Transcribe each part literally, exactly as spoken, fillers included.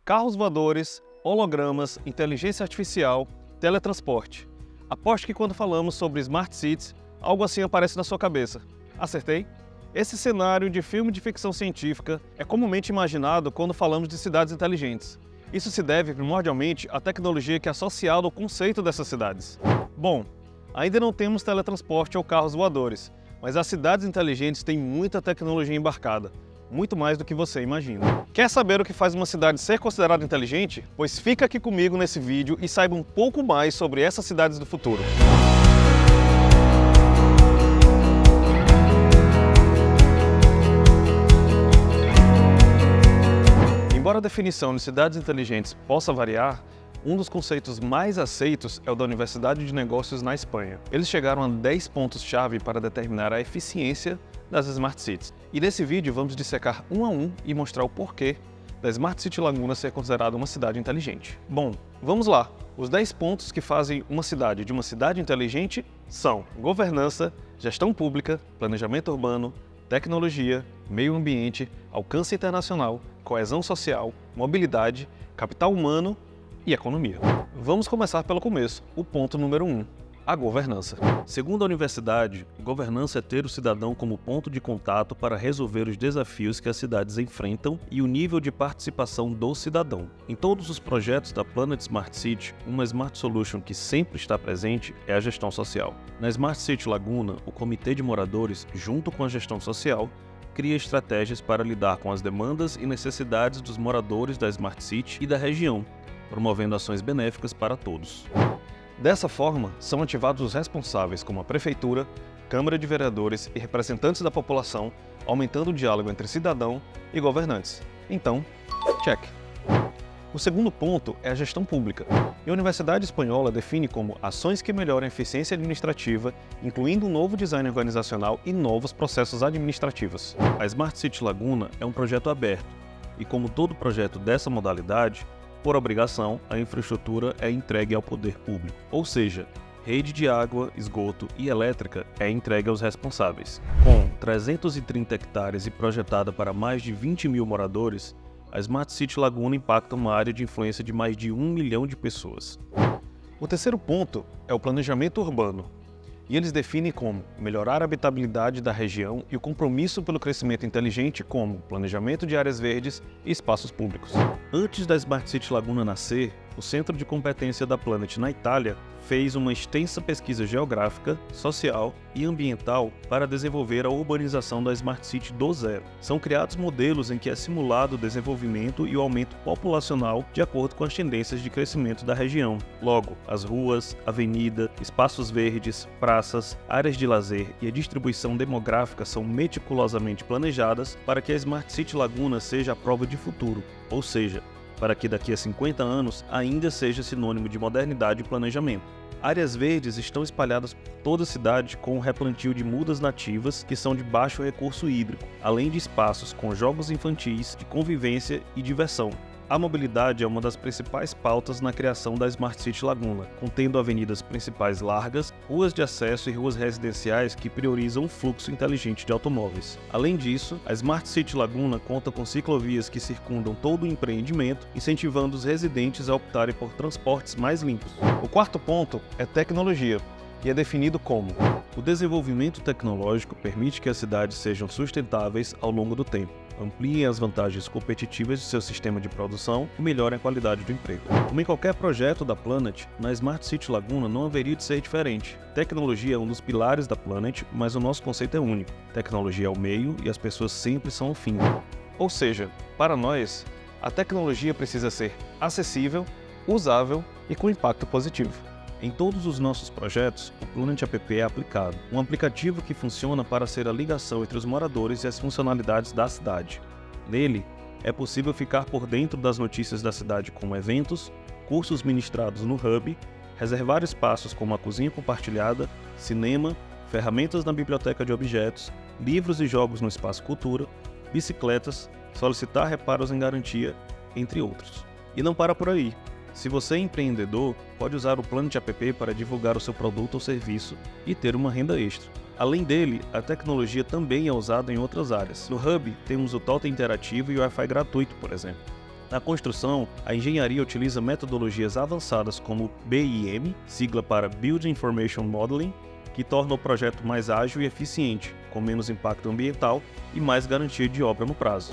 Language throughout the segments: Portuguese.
Carros voadores, hologramas, inteligência artificial, teletransporte. Aposto que quando falamos sobre Smart Cities, algo assim aparece na sua cabeça. Acertei? Esse cenário de filme de ficção científica é comumente imaginado quando falamos de cidades inteligentes. Isso se deve primordialmente à tecnologia que é associada ao conceito dessas cidades. Bom, ainda não temos teletransporte ou carros voadores, mas as cidades inteligentes têm muita tecnologia embarcada, muito mais do que você imagina. Quer saber o que faz uma cidade ser considerada inteligente? Pois fica aqui comigo nesse vídeo e saiba um pouco mais sobre essas cidades do futuro. Embora a definição de cidades inteligentes possa variar, um dos conceitos mais aceitos é o da Universidade de Negócios na Espanha. Eles chegaram a dez pontos-chave para determinar a eficiência das Smart Cities. E nesse vídeo vamos dissecar um a um e mostrar o porquê da Smart City Laguna ser considerada uma cidade inteligente. Bom, vamos lá! Os dez pontos que fazem uma cidade de uma cidade inteligente são governança, gestão pública, planejamento urbano, tecnologia, meio ambiente, alcance internacional, coesão social, mobilidade, capital humano e economia. Vamos começar pelo começo, o ponto número um, a governança. Segundo a universidade, governança é ter o cidadão como ponto de contato para resolver os desafios que as cidades enfrentam e o nível de participação do cidadão. Em todos os projetos da Planet Smart City, uma Smart Solution que sempre está presente é a gestão social. Na Smart City Laguna, o comitê de moradores, junto com a gestão social, cria estratégias para lidar com as demandas e necessidades dos moradores da Smart City e da região, promovendo ações benéficas para todos. Dessa forma, são ativados os responsáveis como a Prefeitura, Câmara de Vereadores e representantes da população, aumentando o diálogo entre cidadão e governantes. Então, check! O segundo ponto é a gestão pública. E a Universidade Espanhola define como ações que melhoram a eficiência administrativa, incluindo um novo design organizacional e novos processos administrativos. A Smart City Laguna é um projeto aberto, e como todo projeto dessa modalidade, por obrigação, a infraestrutura é entregue ao poder público, ou seja, rede de água, esgoto e elétrica é entregue aos responsáveis. Com trezentos e trinta hectares e projetada para mais de vinte mil moradores, a Smart City Laguna impacta uma área de influência de mais de um milhão de pessoas. O terceiro ponto é o planejamento urbano, e eles definem como melhorar a habitabilidade da região e o compromisso pelo crescimento inteligente como planejamento de áreas verdes e espaços públicos. Antes da Smart City Laguna nascer, o Centro de Competência da Planet na Itália fez uma extensa pesquisa geográfica, social e ambiental para desenvolver a urbanização da Smart City do zero. São criados modelos em que é simulado o desenvolvimento e o aumento populacional de acordo com as tendências de crescimento da região. Logo, as ruas, avenida, espaços verdes, praças, áreas de lazer e a distribuição demográfica são meticulosamente planejadas para que a Smart City Laguna seja a prova de futuro, ou seja, para que daqui a cinquenta anos ainda seja sinônimo de modernidade e planejamento. Áreas verdes estão espalhadas por toda a cidade com o replantio de mudas nativas que são de baixo recurso hídrico, além de espaços com jogos infantis, de convivência e diversão. A mobilidade é uma das principais pautas na criação da Smart City Laguna, contendo avenidas principais largas, ruas de acesso e ruas residenciais que priorizam o fluxo inteligente de automóveis. Além disso, a Smart City Laguna conta com ciclovias que circundam todo o empreendimento, incentivando os residentes a optarem por transportes mais limpos. O quarto ponto é tecnologia, e é definido como: o desenvolvimento tecnológico permite que as cidades sejam sustentáveis ao longo do tempo, ampliem as vantagens competitivas de seu sistema de produção e melhorem a qualidade do emprego. Como em qualquer projeto da Planet, na Smart City Laguna não haveria de ser diferente. Tecnologia é um dos pilares da Planet, mas o nosso conceito é único. Tecnologia é o meio e as pessoas sempre são o fim. Ou seja, para nós, a tecnologia precisa ser acessível, usável e com impacto positivo. Em todos os nossos projetos, o Planet App é aplicado, um aplicativo que funciona para ser a ligação entre os moradores e as funcionalidades da cidade. Nele, é possível ficar por dentro das notícias da cidade como eventos, cursos ministrados no Hub, reservar espaços como a cozinha compartilhada, cinema, ferramentas na biblioteca de objetos, livros e jogos no espaço cultura, bicicletas, solicitar reparos em garantia, entre outros. E não para por aí. Se você é empreendedor, pode usar o Planet App para divulgar o seu produto ou serviço e ter uma renda extra. Além dele, a tecnologia também é usada em outras áreas. No Hub, temos o Totem interativo e o Wi-Fi gratuito, por exemplo. Na construção, a engenharia utiliza metodologias avançadas como B I M, sigla para Building Information Modeling, que torna o projeto mais ágil e eficiente, com menos impacto ambiental e mais garantia de obra no prazo.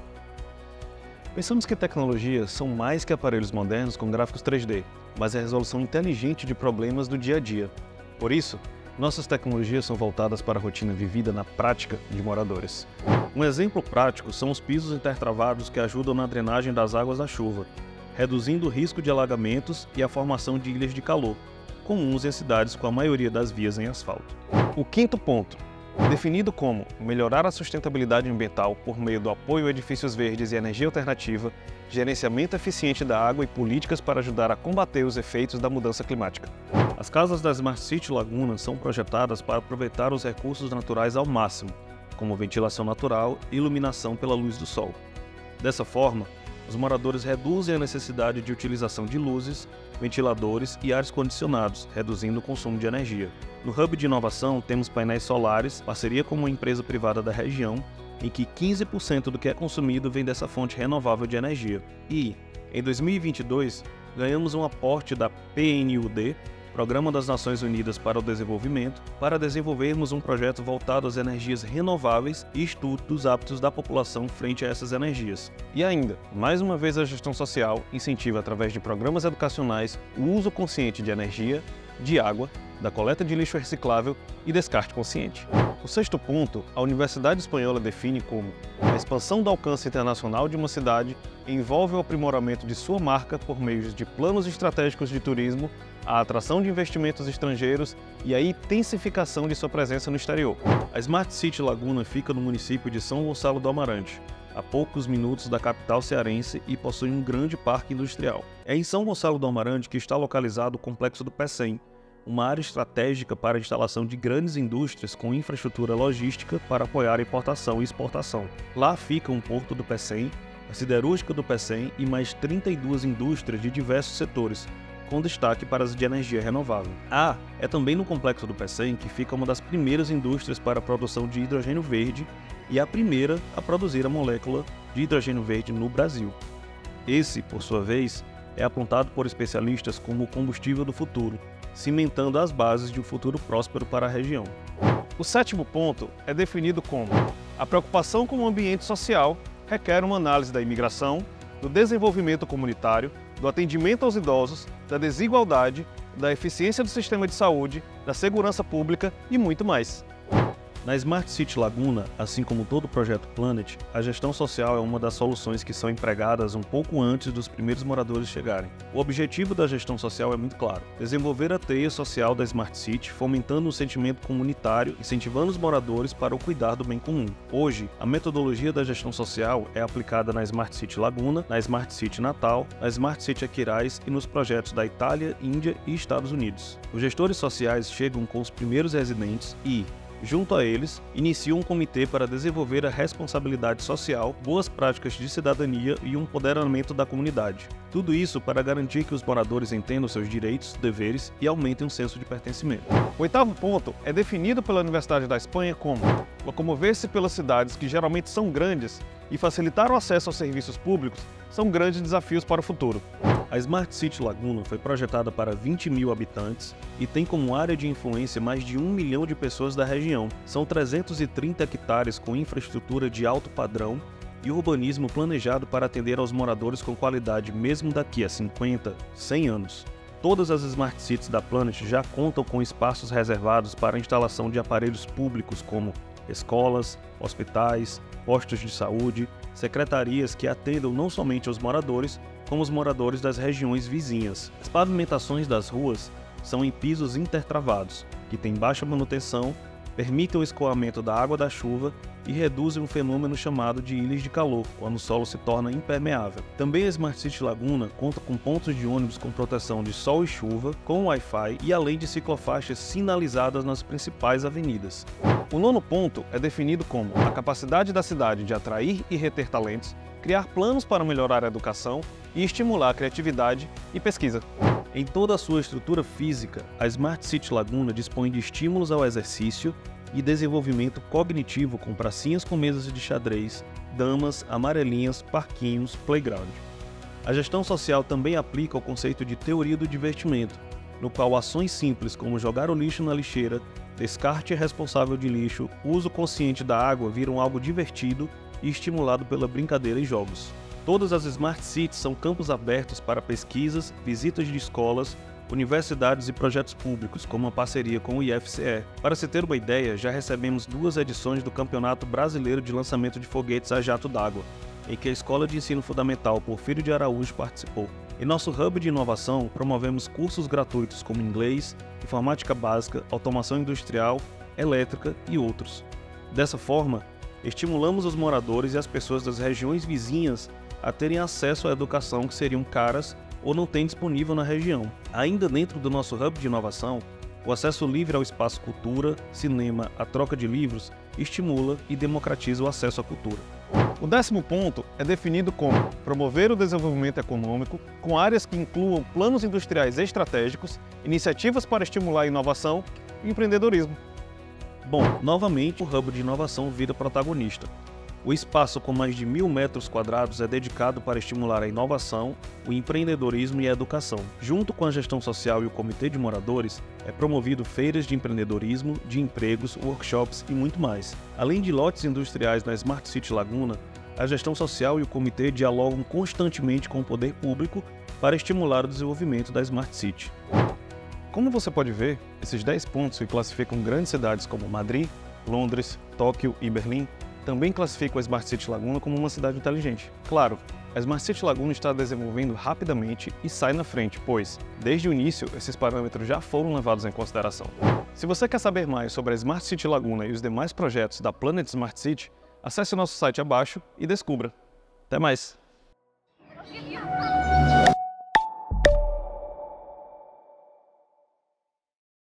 Pensamos que tecnologias são mais que aparelhos modernos com gráficos três D, mas a resolução inteligente de problemas do dia a dia. Por isso, nossas tecnologias são voltadas para a rotina vivida na prática de moradores. Um exemplo prático são os pisos intertravados que ajudam na drenagem das águas da chuva, reduzindo o risco de alagamentos e a formação de ilhas de calor, comuns em cidades com a maioria das vias em asfalto. O quinto ponto, definido como melhorar a sustentabilidade ambiental por meio do apoio a edifícios verdes e energia alternativa, gerenciamento eficiente da água e políticas para ajudar a combater os efeitos da mudança climática. As casas da Smart City Laguna são projetadas para aproveitar os recursos naturais ao máximo, como ventilação natural e iluminação pela luz do sol. Dessa forma, os moradores reduzem a necessidade de utilização de luzes, ventiladores e ares condicionados, reduzindo o consumo de energia. No Hub de Inovação temos painéis solares, parceria com uma empresa privada da região, em que quinze por cento do que é consumido vem dessa fonte renovável de energia. E, em dois mil e vinte e dois, ganhamos um aporte da P N U D, Programa das Nações Unidas para o Desenvolvimento, para desenvolvermos um projeto voltado às energias renováveis e estudo dos hábitos da população frente a essas energias. E ainda, mais uma vez a gestão social incentiva através de programas educacionais o uso consciente de energia, de água, da coleta de lixo reciclável e descarte consciente. O sexto ponto, a Universidade Espanhola define como a expansão do alcance internacional de uma cidade envolve o aprimoramento de sua marca por meio de planos estratégicos de turismo, a atração de investimentos estrangeiros e a intensificação de sua presença no exterior. A Smart City Laguna fica no município de São Gonçalo do Amarante, a poucos minutos da capital cearense e possui um grande parque industrial. É em São Gonçalo do Amarante que está localizado o Complexo do Pecém, uma área estratégica para a instalação de grandes indústrias com infraestrutura logística para apoiar a importação e exportação. Lá fica um porto do Pecém, a siderúrgica do Pecém e mais trinta e duas indústrias de diversos setores, com destaque para as de energia renovável. Ah, é também no Complexo do Pecém que fica uma das primeiras indústrias para a produção de hidrogênio verde e a primeira a produzir a molécula de hidrogênio verde no Brasil. Esse, por sua vez, é apontado por especialistas como o combustível do futuro, cimentando as bases de um futuro próspero para a região. O sétimo ponto é definido como a preocupação com o ambiente social requer uma análise da imigração, do desenvolvimento comunitário, do atendimento aos idosos, da desigualdade, da eficiência do sistema de saúde, da segurança pública e muito mais. Na Smart City Laguna, assim como todo o projeto Planet, a gestão social é uma das soluções que são empregadas um pouco antes dos primeiros moradores chegarem. O objetivo da gestão social é muito claro: desenvolver a teia social da Smart City, fomentando um sentimento comunitário, incentivando os moradores para o cuidar do bem comum. Hoje, a metodologia da gestão social é aplicada na Smart City Laguna, na Smart City Natal, na Smart City Aquiraz e nos projetos da Itália, Índia e Estados Unidos. Os gestores sociais chegam com os primeiros residentes e, junto a eles, inicia um comitê para desenvolver a responsabilidade social, boas práticas de cidadania e um empoderamento da comunidade. Tudo isso para garantir que os moradores entendam seus direitos, deveres e aumentem um senso de pertencimento. O oitavo ponto é definido pela Universidade da Espanha como locomover-se pelas cidades que geralmente são grandes e facilitar o acesso aos serviços públicos são grandes desafios para o futuro. A Smart City Laguna foi projetada para vinte mil habitantes e tem como área de influência mais de um milhão de pessoas da região. São trezentos e trinta hectares com infraestrutura de alto padrão e urbanismo planejado para atender aos moradores com qualidade mesmo daqui a cinquenta, cem anos. Todas as Smart Cities da Planet já contam com espaços reservados para a instalação de aparelhos públicos como escolas, hospitais, postos de saúde, secretarias que atendam não somente aos moradores, como os moradores das regiões vizinhas. As pavimentações das ruas são em pisos intertravados, que têm baixa manutenção, permitem o escoamento da água da chuva e reduzem um fenômeno chamado de ilhas de calor, quando o solo se torna impermeável. Também a Smart City Laguna conta com pontos de ônibus com proteção de sol e chuva, com Wi-Fi e além de ciclofaixas sinalizadas nas principais avenidas. O nono ponto é definido como a capacidade da cidade de atrair e reter talentos, criar planos para melhorar a educação e estimular a criatividade e pesquisa. Em toda a sua estrutura física, a Smart City Laguna dispõe de estímulos ao exercício e desenvolvimento cognitivo com pracinhas com mesas de xadrez, damas, amarelinhas, parquinhos, playground. A gestão social também aplica o conceito de teoria do divertimento, no qual ações simples como jogar o lixo na lixeira, descarte responsável de lixo, uso consciente da água viram algo divertido e estimulado pela brincadeira e jogos. Todas as Smart Cities são campos abertos para pesquisas, visitas de escolas, universidades e projetos públicos, como uma parceria com o I F C E. Para se ter uma ideia, já recebemos duas edições do Campeonato Brasileiro de Lançamento de Foguetes a Jato d'Água, em que a Escola de Ensino Fundamental Porfírio de Araújo participou. Em nosso Hub de Inovação, promovemos cursos gratuitos como inglês, informática básica, automação industrial, elétrica e outros. Dessa forma, estimulamos os moradores e as pessoas das regiões vizinhas a terem acesso à educação que seriam caras ou não têm disponível na região. Ainda dentro do nosso Hub de Inovação, o acesso livre ao espaço cultura, cinema, a troca de livros, estimula e democratiza o acesso à cultura. O décimo ponto é definido como promover o desenvolvimento econômico com áreas que incluam planos industriais estratégicos, iniciativas para estimular a inovação e empreendedorismo. Bom, novamente o Hub de Inovação vira protagonista. O espaço com mais de mil metros quadrados é dedicado para estimular a inovação, o empreendedorismo e a educação. Junto com a gestão social e o comitê de moradores, é promovido feiras de empreendedorismo, de empregos, workshops e muito mais. Além de lotes industriais na Smart City Laguna, a gestão social e o comitê dialogam constantemente com o poder público para estimular o desenvolvimento da Smart City. Como você pode ver, esses dez pontos que classificam grandes cidades como Madrid, Londres, Tóquio e Berlim também classificam a Smart City Laguna como uma cidade inteligente. Claro, a Smart City Laguna está desenvolvendo rapidamente e sai na frente, pois, desde o início, esses parâmetros já foram levados em consideração. Se você quer saber mais sobre a Smart City Laguna e os demais projetos da Planet Smart City, acesse o nosso site abaixo e descubra. Até mais!